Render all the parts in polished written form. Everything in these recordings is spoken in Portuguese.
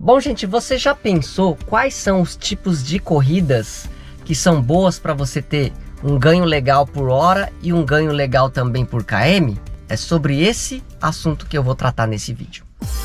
Bom, gente, você já pensou quais são os tipos de corridas que são boas para você ter um ganho legal por hora e um ganho legal também por km? É sobre esse assunto que eu vou tratar nesse vídeo.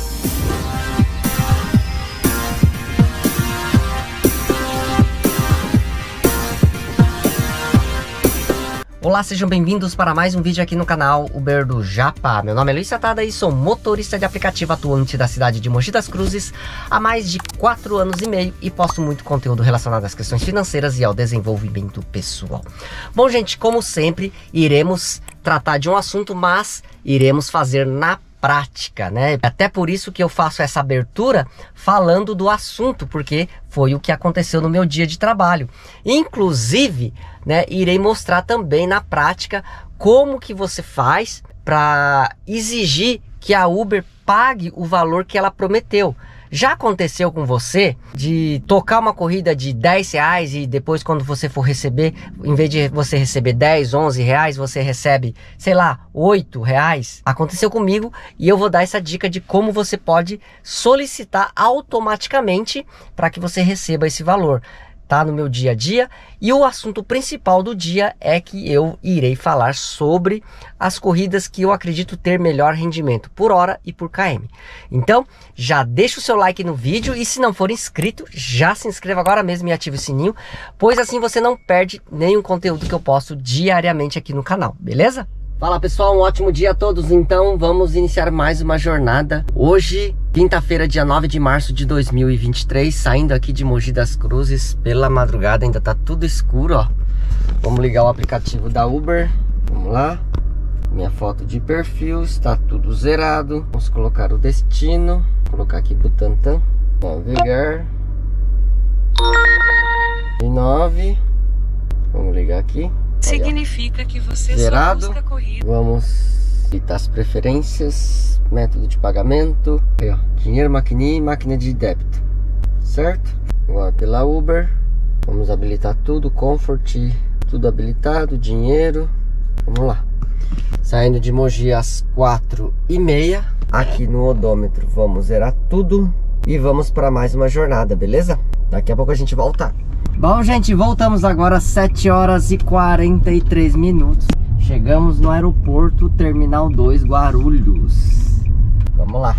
Olá, sejam bem-vindos para mais um vídeo aqui no canal Uber do Japa. Meu nome é Luiz Satada e sou motorista de aplicativo atuante da cidade de Mogi das Cruzes há mais de 4 anos e meio e posto muito conteúdo relacionado às questões financeiras e ao desenvolvimento pessoal. Bom, gente, como sempre, iremos tratar de um assunto, mas iremos fazer na prática, né? Até por isso que eu faço essa abertura falando do assunto, porque foi o que aconteceu no meu dia de trabalho. Inclusive, né, irei mostrar também na prática como que você faz para exigir que a Uber pague o valor que ela prometeu. Já aconteceu com você de tocar uma corrida de R$10 e depois quando você for receber, em vez de você receber 10, 11 reais, você recebe, sei lá, 8 reais? Aconteceu comigo e eu vou dar essa dica de como você pode solicitar automaticamente para que você receba esse valor. Tá no meu dia a dia, e o assunto principal do dia é que eu irei falar sobre as corridas que eu acredito ter melhor rendimento por hora e por km. Então já deixa o seu like no vídeo e se não for inscrito, já se inscreva agora mesmo e ative o sininho, pois assim você não perde nenhum conteúdo que eu posto diariamente aqui no canal, beleza? Fala pessoal, um ótimo dia a todos. Então vamos iniciar mais uma jornada. Hoje, quinta-feira, dia 9 de março de 2023, saindo aqui de Mogi das Cruzes pela madrugada, ainda tá tudo escuro, ó. Vamos ligar o aplicativo da Uber, vamos lá. Minha foto de perfil, está tudo zerado. Vamos colocar o destino, vou colocar aqui Butantã, navegar. 9, vamos ligar aqui. Significa que você zerado. Só busca corrida. Vamos editar as preferências, método de pagamento, aí, ó, dinheiro, maquininha e máquina de débito, certo? Agora pela Uber, vamos habilitar tudo, comfort, tudo habilitado, dinheiro, vamos lá. Saindo de Mogi às 4h30, aqui no odômetro, vamos zerar tudo e vamos para mais uma jornada, beleza? Daqui a pouco a gente volta. Bom, gente, voltamos agora às 7 horas e 43 minutos. Chegamos no aeroporto Terminal 2 Guarulhos. Vamos lá.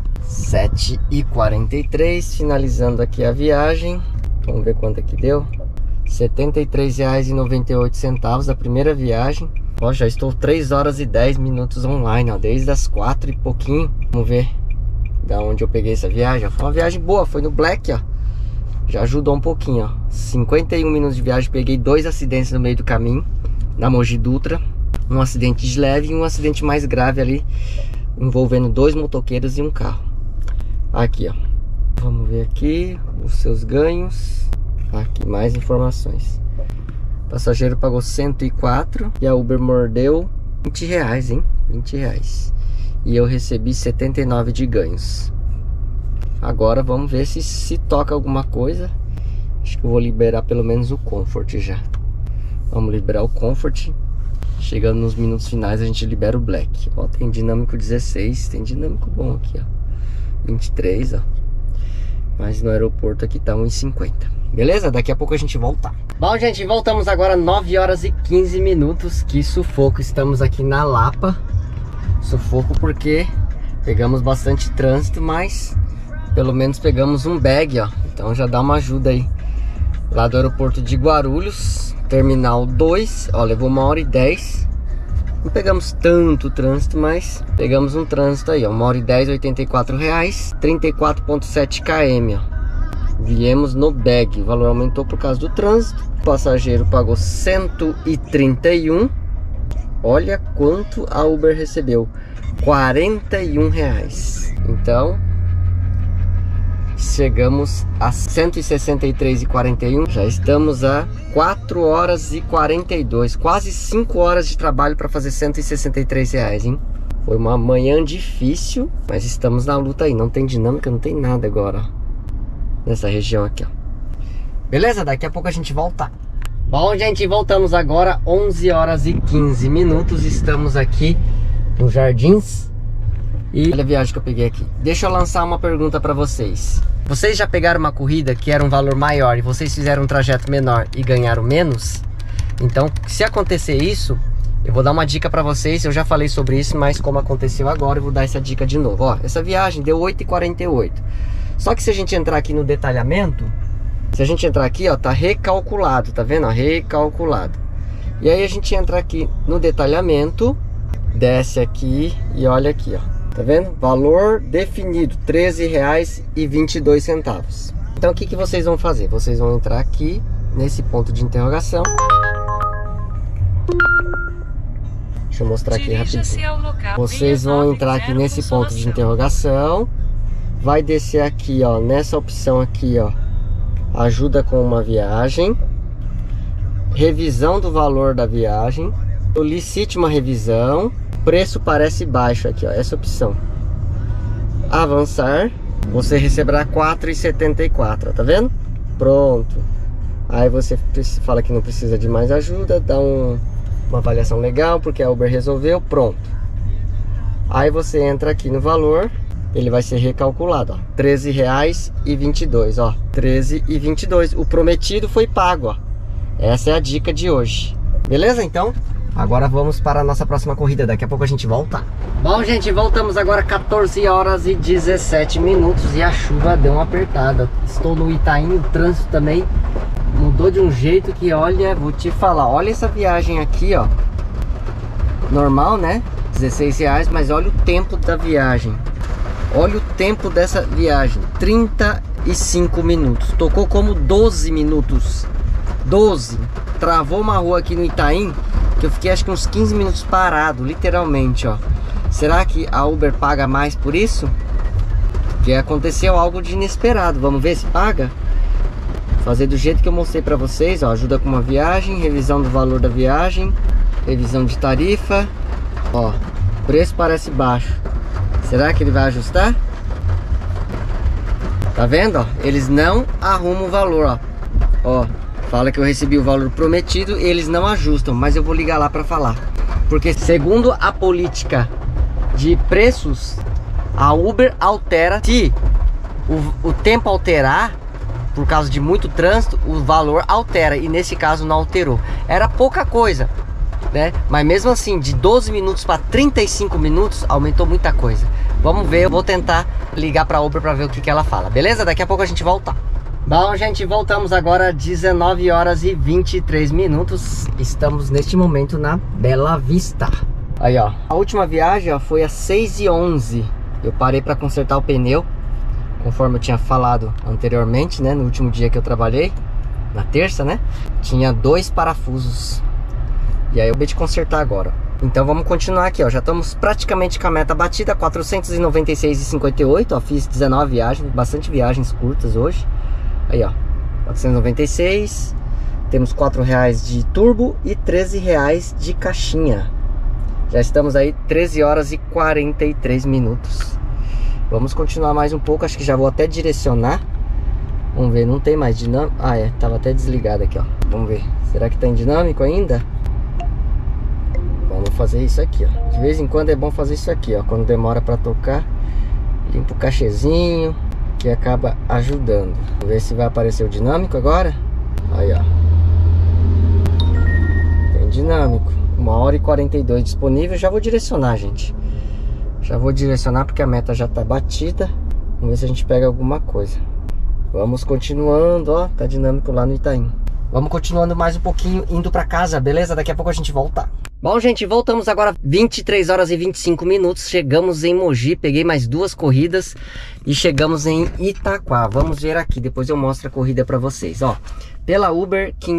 7h43, finalizando aqui a viagem. Vamos ver quanto é que deu. R$ 73,98 a primeira viagem. Ó, já estou 3 horas e 10 minutos online, ó, desde as 4 e pouquinho. Vamos ver da onde eu peguei essa viagem. Foi uma viagem boa, foi no Black, ó. Já ajudou um pouquinho, ó. 51 minutos de viagem, peguei 2 acidentes no meio do caminho, na Mogi Dutra. Um acidente de leve e um acidente mais grave ali, envolvendo 2 motoqueiros e um carro. Aqui, ó. Vamos ver aqui os seus ganhos. Aqui, mais informações. O passageiro pagou 104 e a Uber mordeu R$20, hein? R$20. E eu recebi 79 de ganhos. Agora vamos ver se toca alguma coisa. Acho que eu vou liberar pelo menos o Comfort já. Vamos liberar o Comfort. Chegando nos minutos finais a gente libera o Black. Ó, tem dinâmico 16, tem dinâmico bom aqui, ó. 23, ó. Mas no aeroporto aqui tá 1,50. Beleza? Daqui a pouco a gente volta. Bom, gente, voltamos agora 9 horas e 15 minutos. Que sufoco, estamos aqui na Lapa. Sufoco porque pegamos bastante trânsito, mas pelo menos pegamos um bag, ó. Então já dá uma ajuda aí. Lá do aeroporto de Guarulhos, Terminal 2, ó, levou 1h10. Não pegamos tanto trânsito, mas pegamos um trânsito aí, ó. 1h10, R$84, 34,7 km, ó. Viemos no bag, o valor aumentou por causa do trânsito. O passageiro pagou 131. Olha quanto a Uber recebeu, R$41. Então chegamos a 163,41. Já estamos a 4 horas e 42, quase 5 horas de trabalho para fazer R$163, hein? Foi uma manhã difícil, mas estamos na luta aí. Não tem dinâmica, não tem nada agora, ó, nessa região aqui, ó. Beleza? Daqui a pouco a gente volta. Bom, gente, voltamos agora 11 horas e 15 minutos. Estamos aqui no Jardins. E olha a viagem que eu peguei aqui. Deixa eu lançar uma pergunta para vocês. Vocês já pegaram uma corrida que era um valor maior e vocês fizeram um trajeto menor e ganharam menos? Então, se acontecer isso, eu vou dar uma dica para vocês. Eu já falei sobre isso, mas como aconteceu agora, eu vou dar essa dica de novo. Ó, essa viagem deu 8,48. Só que se a gente entrar aqui no detalhamento, se a gente entrar aqui, ó, tá recalculado, tá vendo? Ó, recalculado. E aí a gente entra aqui no detalhamento, desce aqui e olha aqui, ó. Tá vendo? Valor definido, R$13,22. Então o que vocês vão fazer? Vocês vão entrar aqui nesse ponto de interrogação. Deixa eu mostrar aqui rapidinho. Vocês vão entrar aqui nesse ponto de interrogação. Vai descer aqui, ó, nessa opção aqui, ó, ajuda com uma viagem, revisão do valor da viagem, solicite uma revisão, preço parece baixo aqui, ó, essa opção. Avançar, você receberá R$4,74, tá vendo? Pronto. Aí você fala que não precisa de mais ajuda, dá uma avaliação legal, porque a Uber resolveu, pronto. Aí você entra aqui no valor, ele vai ser recalculado, ó, R$13,22, ó, R$13,22. O prometido foi pago, ó. Essa é a dica de hoje. Beleza, então? Agora vamos para a nossa próxima corrida. Daqui a pouco a gente volta. Bom, gente, voltamos agora 14h17 e a chuva deu uma apertada. Estou no Itaim, o trânsito também mudou de um jeito que, olha, vou te falar. Olha essa viagem aqui, ó. Normal, né? R$16, mas olha o tempo da viagem. Olha o tempo dessa viagem, 35 minutos. Tocou como 12 minutos. 12. Travou uma rua aqui no Itaim que eu fiquei acho que uns 15 minutos parado, literalmente, ó. Será que a Uber paga mais por isso? Porque aconteceu algo de inesperado. Vamos ver se paga? Fazer do jeito que eu mostrei pra vocês, ó. Ajuda com uma viagem, revisão do valor da viagem, revisão de tarifa. Ó, preço parece baixo. Será que ele vai ajustar? Tá vendo, ó? Eles não arrumam o valor, ó. Ó, fala que eu recebi o valor prometido e eles não ajustam. Mas eu vou ligar lá pra falar. Porque segundo a política de preços, a Uber altera. Se o tempo alterar, por causa de muito trânsito, o valor altera. E nesse caso não alterou. Era pouca coisa, né? Mas mesmo assim, de 12 minutos para 35 minutos, aumentou muita coisa. Vamos ver, eu vou tentar ligar para a Uber para ver o que ela fala. Beleza? Daqui a pouco a gente volta. Bom, gente, voltamos agora 19h23. Estamos neste momento na Bela Vista. Aí, ó, a última viagem, ó, foi às 6h11. Eu parei para consertar o pneu, conforme eu tinha falado anteriormente, né? No último dia que eu trabalhei, na terça, né? Tinha 2 parafusos. E aí eu acabei de consertar agora. Então vamos continuar aqui, ó. Já estamos praticamente com a meta batida, 496,58, ó. Fiz 19 viagens, bastante viagens curtas hoje. Aí, ó, 496. Temos R$4 de turbo e R$13 de caixinha. Já estamos aí 13h43. Vamos continuar mais um pouco, acho que já vou até direcionar. Vamos ver, não tem mais dinâmico. Ah, é, tava até desligado aqui, ó. Vamos ver, será que tá em dinâmico ainda? Vamos fazer isso aqui, ó. De vez em quando é bom fazer isso aqui, ó. Quando demora pra tocar, limpa o cachezinho, que acaba ajudando. Vamos ver se vai aparecer o dinâmico agora. Aí, ó. Tem dinâmico. 1h42 disponível. Já vou direcionar, gente. Já vou direcionar porque a meta já tá batida. Vamos ver se a gente pega alguma coisa. Vamos continuando, ó. Tá dinâmico lá no Itaim. Vamos continuando mais um pouquinho, indo pra casa, beleza? Daqui a pouco a gente volta. Bom, gente, voltamos agora 23h25. Chegamos em Mogi, peguei mais 2 corridas e chegamos em Itaquá. Vamos ver aqui, depois eu mostro a corrida pra vocês, ó. Pela Uber, R$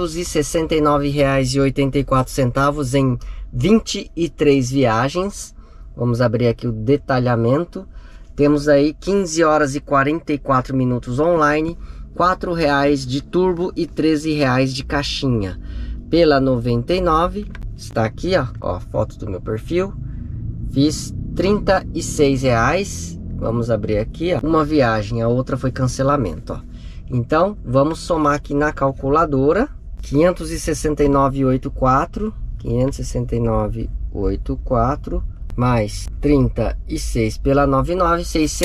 569,84 em 23 viagens. Vamos abrir aqui o detalhamento. Temos aí 15h44 online, R$4 de turbo e R$13 de caixinha. Pela 99, está aqui, ó, foto do meu perfil. Fiz R$36. Vamos abrir aqui, ó, uma viagem, a outra foi cancelamento, ó. Então, vamos somar aqui na calculadora. 569,84, 569,84 mais 36 pela 99, R$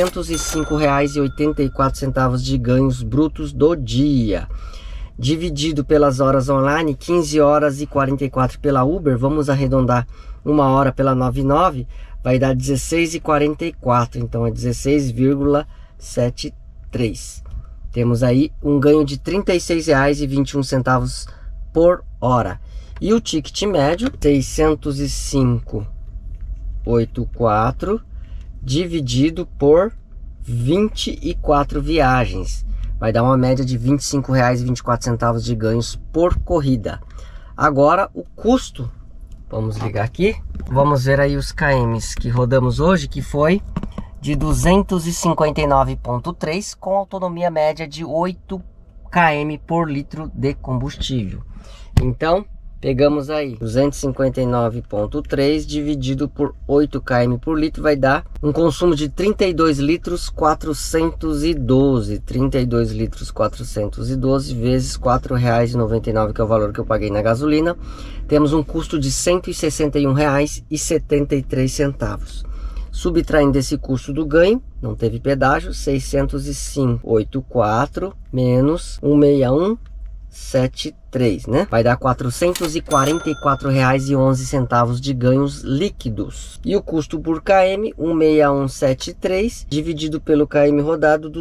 605,84 de ganhos brutos do dia. Dividido pelas horas online, 15 horas e 44 pela Uber, vamos arredondar uma hora pela 99, vai dar 16,44, então é 16,73. Temos aí um ganho de R$ 36,21 por hora. E o ticket médio, 605,84 dividido por 24 viagens. Vai dar uma média de R$ 25,24 de ganhos por corrida. Agora o custo, vamos ligar aqui, vamos ver aí os KMs que rodamos hoje, que foi de 259,3 com autonomia média de 8 km por litro de combustível. Então, pegamos aí 259,3 dividido por 8 km por litro, vai dar um consumo de 32 litros 412. 32 litros 412 vezes R$ 4,99, que é o valor que eu paguei na gasolina. Temos um custo de R$ 161,73. Subtraindo esse custo do ganho, não teve pedágio, 605,84 menos 161,73, né? Vai dar R$ 444,11 de ganhos líquidos. E o custo por km, 161,73 dividido pelo km rodado,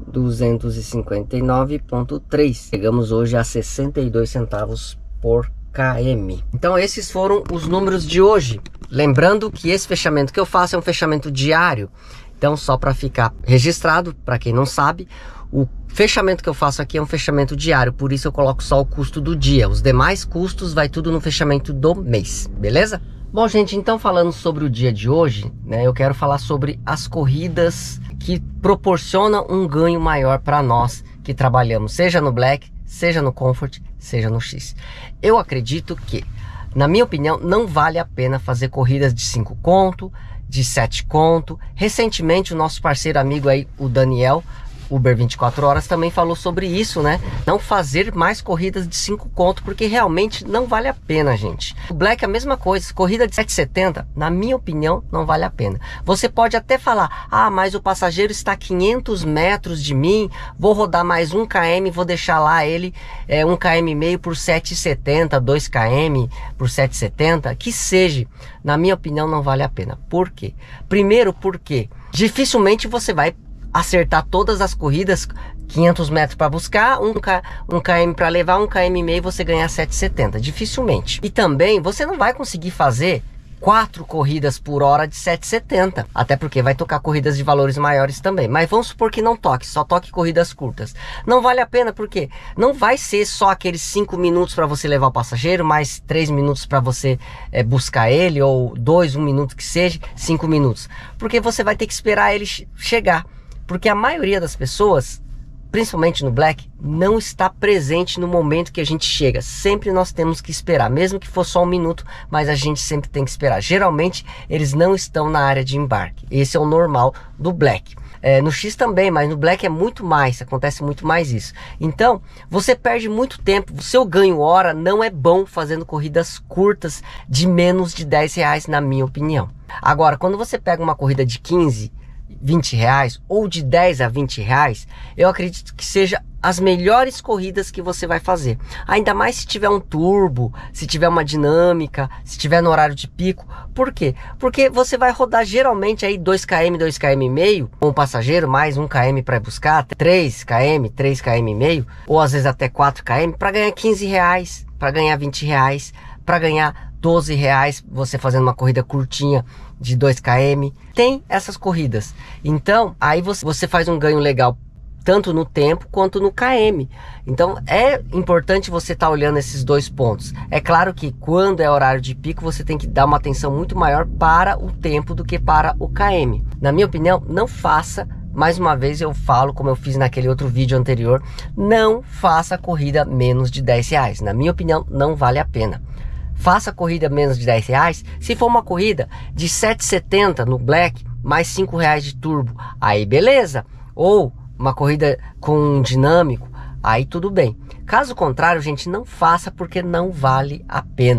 259,3. Chegamos hoje a 62 centavos por km. Então esses foram os números de hoje. Lembrando que esse fechamento que eu faço é um fechamento diário. Então, só para ficar registrado, para quem não sabe, o fechamento que eu faço aqui é um fechamento diário, por isso eu coloco só o custo do dia. Os demais custos vai tudo no fechamento do mês, beleza? Bom, gente, então falando sobre o dia de hoje, né, eu quero falar sobre as corridas que proporcionam um ganho maior para nós que trabalhamos, seja no Black, seja no Comfort, seja no X. Eu acredito que, na minha opinião, não vale a pena fazer corridas de 5 conto, de 7 conto. Recentemente o nosso parceiro amigo aí, o Daniel, Uber 24 horas, também falou sobre isso, né? Não fazer mais corridas de 5 conto, porque realmente não vale a pena, gente. O Black é a mesma coisa, corrida de 7,70, na minha opinião, não vale a pena. Você pode até falar, ah, mas o passageiro está a 500 metros de mim, vou rodar mais 1 km, vou deixar lá ele 1,5 km por 7,70, 2 km por 7,70, que seja. Na minha opinião, não vale a pena. Por quê? Primeiro, porque dificilmente você vai acertar todas as corridas, 500 metros para buscar, 1 km para levar, 1,5 km você ganhar 7,70, dificilmente. E também você não vai conseguir fazer 4 corridas por hora de 7,70, até porque vai tocar corridas de valores maiores também. Mas vamos supor que não toque, só toque corridas curtas. Não vale a pena, porque não vai ser só aqueles 5 minutos para você levar o passageiro, mais 3 minutos para você buscar ele, ou 2, 1 minuto que seja, 5 minutos. Porque você vai ter que esperar ele chegar. Porque a maioria das pessoas, principalmente no Black, não está presente no momento que a gente chega. Sempre nós temos que esperar, mesmo que for só 1 minuto, mas a gente sempre tem que esperar. Geralmente eles não estão na área de embarque. Esse é o normal do Black. No X também, mas no Black é muito mais, acontece muito mais isso. Então, você perde muito tempo. O seu ganho hora não é bom fazendo corridas curtas de menos de R$10, na minha opinião. Agora, quando você pega uma corrida de 15, 20 reais ou de 10 a 20 reais, eu acredito que seja as melhores corridas que você vai fazer. Ainda mais se tiver um turbo, se tiver uma dinâmica, se tiver no horário de pico. Por quê? Porque você vai rodar geralmente aí 2 km, 2 km e meio, com o passageiro, mais 1 km para buscar, 3 km, 3 km e meio, ou às vezes até 4 km, para ganhar 15 reais, para ganhar 20 reais, para ganhar 12 reais, você fazendo uma corrida curtinha de 2 km. Tem essas corridas. Então, aí você faz um ganho legal, tanto no tempo quanto no KM. Então, é importante você estar olhando esses dois pontos. É claro que quando é horário de pico, você tem que dar uma atenção muito maior para o tempo do que para o KM. Na minha opinião, não faça. Mais uma vez eu falo, como eu fiz naquele outro vídeo anterior, não faça corrida menos de 10 reais. Na minha opinião, não vale a pena. Faça corrida menos de 10 reais. Se for uma corrida de 7,70 no Black, mais 5 reais de turbo, aí beleza. Ou uma corrida com um dinâmico, aí tudo bem. Caso contrário, gente, não faça, porque não vale a pena.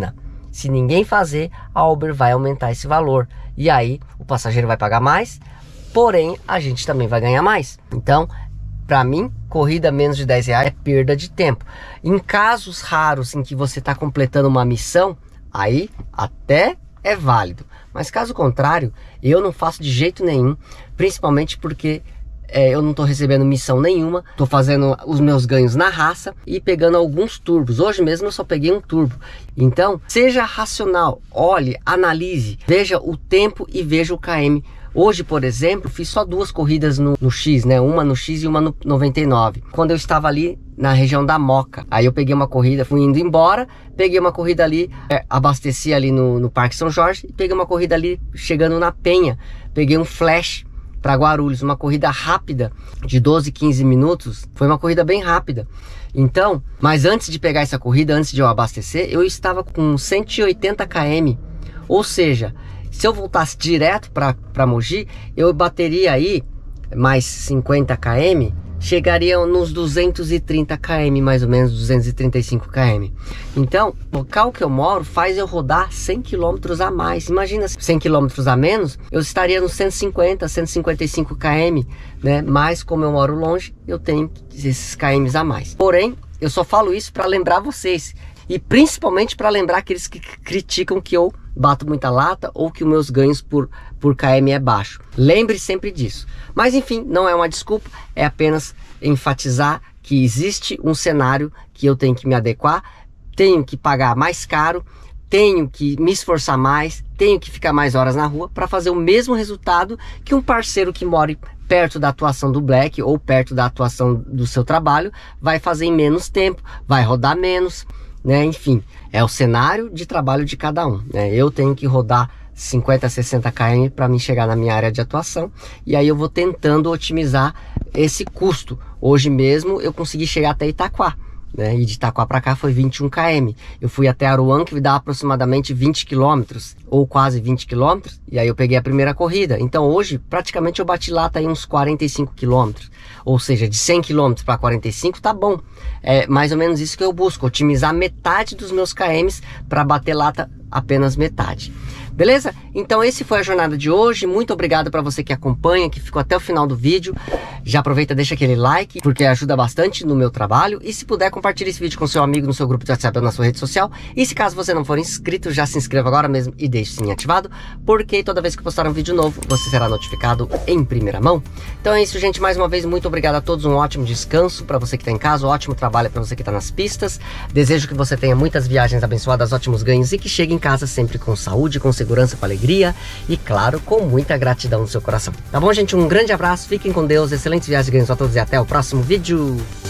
Se ninguém fazer, a Uber vai aumentar esse valor. E aí o passageiro vai pagar mais, porém a gente também vai ganhar mais. Então, para mim, corrida menos de R$10 é perda de tempo. Em casos raros em que você está completando uma missão, aí até é válido. Mas caso contrário, eu não faço de jeito nenhum, principalmente porque eu não estou recebendo missão nenhuma, estou fazendo os meus ganhos na raça e pegando alguns turbos. Hoje mesmo eu só peguei um turbo. Então, seja racional, olhe, analise, veja o tempo e veja o KM. Hoje, por exemplo, fiz só 2 corridas no X, né? Uma no X e uma no 99. Quando eu estava ali na região da Moca. Aí eu peguei uma corrida, fui indo embora, peguei uma corrida ali, abasteci ali no Parque São Jorge e peguei uma corrida ali chegando na Penha. Peguei um flash para Guarulhos, uma corrida rápida de 12, 15 minutos. Foi uma corrida bem rápida. Então, mas antes de pegar essa corrida, antes de eu abastecer, eu estava com 180 km. Ou seja, se eu voltasse direto para Mogi, eu bateria aí mais 50 km, chegaria nos 230 km, mais ou menos 235 km. Então, o local que eu moro faz eu rodar 100 km a mais. Imagina, 100 km a menos, eu estaria nos 150, 155 km, né? Mas como eu moro longe, eu tenho esses km a mais. Porém, eu só falo isso para lembrar vocês. E principalmente para lembrar aqueles que criticam que eu bato muita lata ou que os meus ganhos por KM é baixo. Lembre sempre disso. Mas enfim, não é uma desculpa, é apenas enfatizar que existe um cenário que eu tenho que me adequar, tenho que pagar mais caro, tenho que me esforçar mais, tenho que ficar mais horas na rua para fazer o mesmo resultado que um parceiro que mora perto da atuação do Black ou perto da atuação do seu trabalho vai fazer em menos tempo, vai rodar menos, né? Enfim, é o cenário de trabalho de cada um, né? Eu tenho que rodar 50, 60 km para mim chegar na minha área de atuação, e aí eu vou tentando otimizar esse custo. Hoje mesmo eu consegui chegar até Itaquá, né? E de Itaquá para cá foi 21 km. Eu fui até Aruan, que dá aproximadamente 20 km, ou quase 20 km, e aí eu peguei a primeira corrida. Então hoje praticamente eu bati lata aí uns 45 km, ou seja, de 100 km para 45 tá bom. É mais ou menos isso que eu busco, otimizar metade dos meus KMs para bater lata apenas metade. Beleza? Então esse foi a jornada de hoje. Muito obrigado para você que acompanha, que ficou até o final do vídeo. Já aproveita, deixa aquele like, porque ajuda bastante no meu trabalho. E se puder, compartilhe esse vídeo com seu amigo no seu grupo de WhatsApp ou na sua rede social. E se caso você não for inscrito, já se inscreva agora mesmo e deixe o sininho ativado, porque toda vez que postar um vídeo novo, você será notificado em primeira mão. Então é isso, gente. Mais uma vez, muito obrigado a todos. Um ótimo descanso para você que está em casa, um ótimo trabalho para você que está nas pistas. Desejo que você tenha muitas viagens abençoadas, ótimos ganhos e que chegue em casa sempre com saúde, com segurança, com alegria e, claro, com muita gratidão no seu coração. Tá bom, gente? Um grande abraço, fiquem com Deus, excelentes viagens e ganhos a todos e até o próximo vídeo.